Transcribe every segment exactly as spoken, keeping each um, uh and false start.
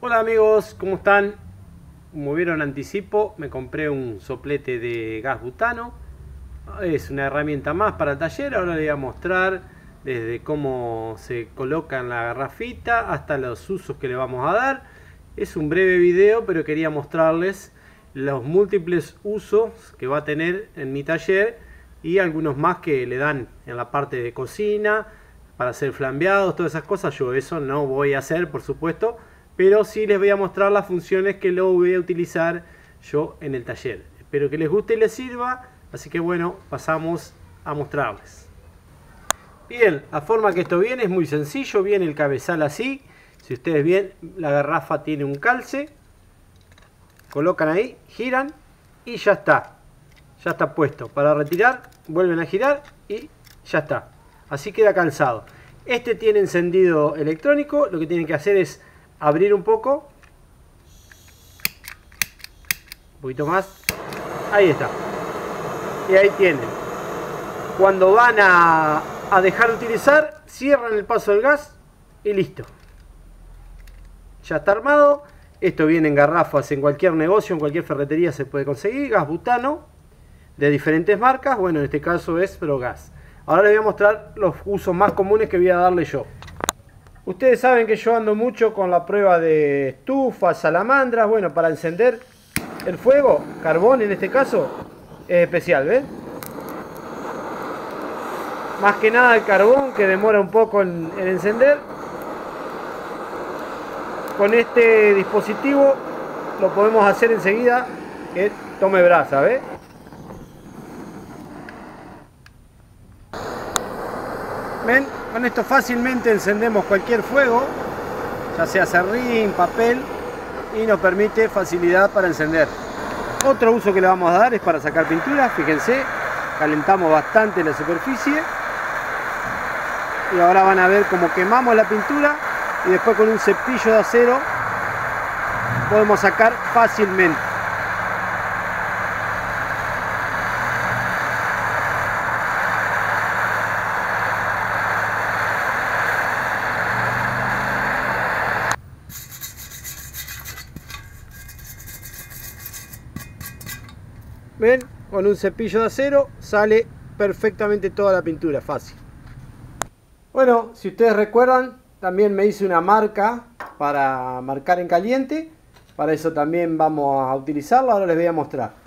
Hola amigos, ¿cómo están? Como vieron anticipo, me compré un soplete de gas butano. Es una herramienta más para el taller. Ahora les voy a mostrar desde cómo se coloca en la garrafita hasta los usos que le vamos a dar. Es un breve video, pero quería mostrarles los múltiples usos que va a tener en mi taller y algunos más que le dan en la parte de cocina para hacer flambeados, todas esas cosas. Yo eso no voy a hacer, por supuesto, pero sí les voy a mostrar las funciones que lo voy a utilizar yo en el taller. Espero que les guste y les sirva, así que bueno, pasamos a mostrarles. Bien, la forma que esto viene es muy sencillo. Viene el cabezal así. Si ustedes ven, la garrafa tiene un calce. Colocan ahí, giran y ya está. Ya está puesto. Para retirar, vuelven a girar y ya está. Así queda calzado. Este tiene encendido electrónico. Lo que tienen que hacer es abrir un poco. Un poquito más. Ahí está. Y ahí tienen. Cuando van a, a dejar de utilizar, cierran el paso del gas y listo. Ya está armado. Esto viene en garrafas en cualquier negocio, en cualquier ferretería se puede conseguir. Gas butano de diferentes marcas. Bueno, en este caso es Progas. Ahora les voy a mostrar los usos más comunes que voy a darle yo. Ustedes saben que yo ando mucho con la prueba de estufas, salamandras. Bueno, para encender el fuego, carbón en este caso, es especial, ¿ven? Más que nada el carbón, que demora un poco en, en encender. Con este dispositivo lo podemos hacer enseguida que tome brasa, ¿ves? ¿Ven? Con esto fácilmente encendemos cualquier fuego, ya sea serrín, papel, y nos permite facilidad para encender. Otro uso que le vamos a dar es para sacar pintura. Fíjense, calentamos bastante la superficie y ahora van a ver cómo quemamos la pintura y después con un cepillo de acero podemos sacar fácilmente. ¿Ven? Con un cepillo de acero sale perfectamente toda la pintura, fácil. Bueno, si ustedes recuerdan, también me hice una marca para marcar en caliente. Para eso también vamos a utilizarla. Ahora les voy a mostrar.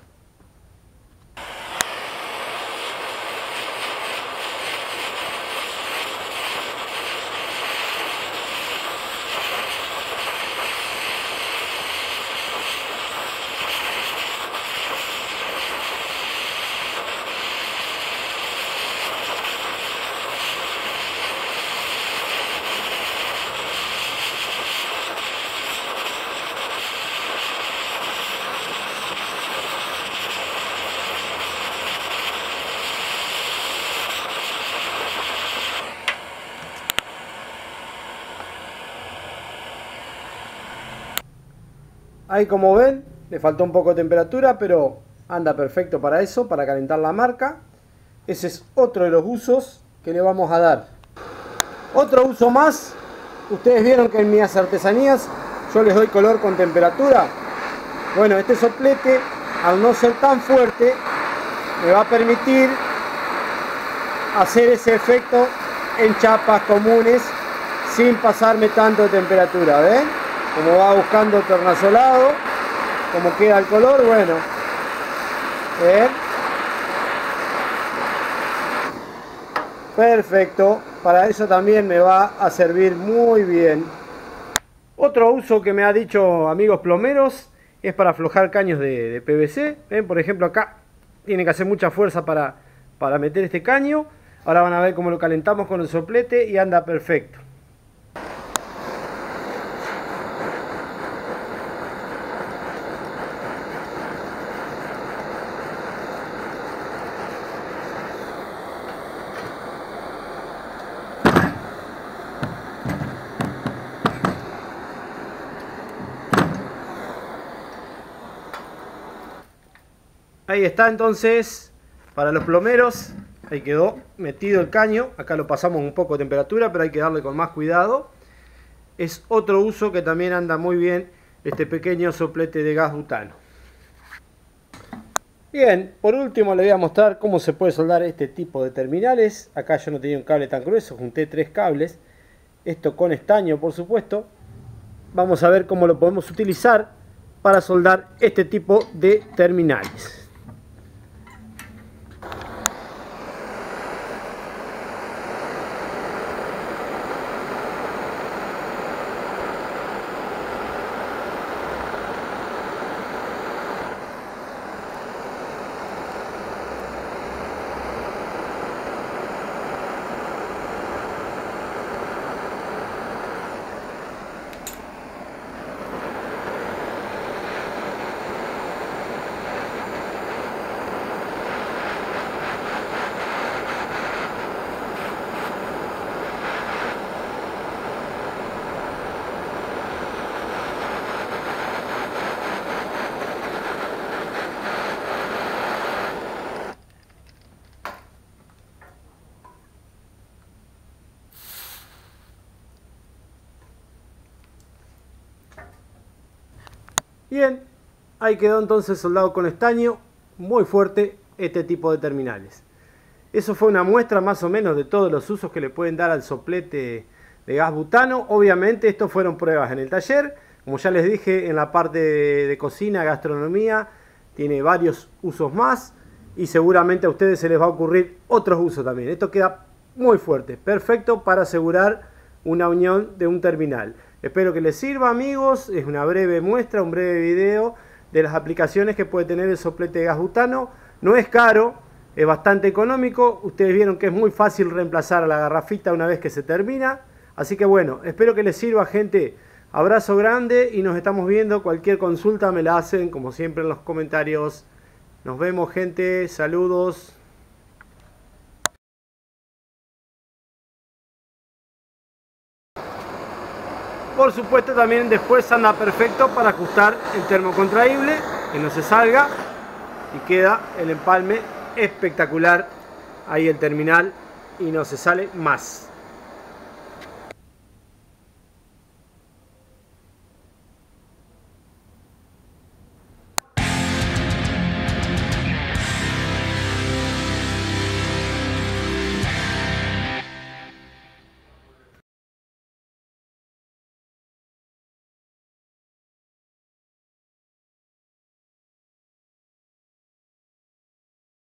Ahí, como ven, le faltó un poco de temperatura, pero anda perfecto para eso, para calentar la marca. Ese es otro de los usos que le vamos a dar. Otro uso más, ustedes vieron que en mis artesanías yo les doy color con temperatura. Bueno, este soplete, al no ser tan fuerte, me va a permitir hacer ese efecto en chapas comunes sin pasarme tanto de temperatura, ¿ven? Como va buscando tornasolado, como queda el color, bueno. ¿Ven? Perfecto. Para eso también me va a servir muy bien. Otro uso que me ha dicho amigos plomeros es para aflojar caños de, de P V C. ¿Ven? Por ejemplo, acá tiene que hacer mucha fuerza para, para meter este caño. Ahora van a ver cómo lo calentamos con el soplete y anda perfecto. Ahí está entonces, para los plomeros, ahí quedó metido el caño. Acá lo pasamos un poco de temperatura, pero hay que darle con más cuidado. es otro uso que también anda muy bien este pequeño soplete de gas butano. Bien, por último le voy a mostrar cómo se puede soldar este tipo de terminales. Acá yo no tenía un cable tan grueso, junté tres cables. Esto con estaño, por supuesto. Vamos a ver cómo lo podemos utilizar para soldar este tipo de terminales. Bien, ahí quedó entonces soldado con estaño, muy fuerte este tipo de terminales. Eso fue una muestra más o menos de todos los usos que le pueden dar al soplete de gas butano. Obviamente estos fueron pruebas en el taller, como ya les dije en la parte de, de cocina, gastronomía, tiene varios usos más y seguramente a ustedes se les va a ocurrir otros usos también. Esto queda muy fuerte, perfecto para asegurar una unión de un terminal. Espero que les sirva, amigos. Es una breve muestra, un breve video de las aplicaciones que puede tener el soplete de gas butano. No es caro, es bastante económico. Ustedes vieron que es muy fácil reemplazar a la garrafita una vez que se termina. Así que bueno, espero que les sirva, gente. Abrazo grande y nos estamos viendo. Cualquier consulta me la hacen, como siempre, en los comentarios. Nos vemos, gente. Saludos. Por supuesto también después anda perfecto para ajustar el termocontraíble, que no se salga y queda el empalme espectacular. Ahí el terminal y no se sale más.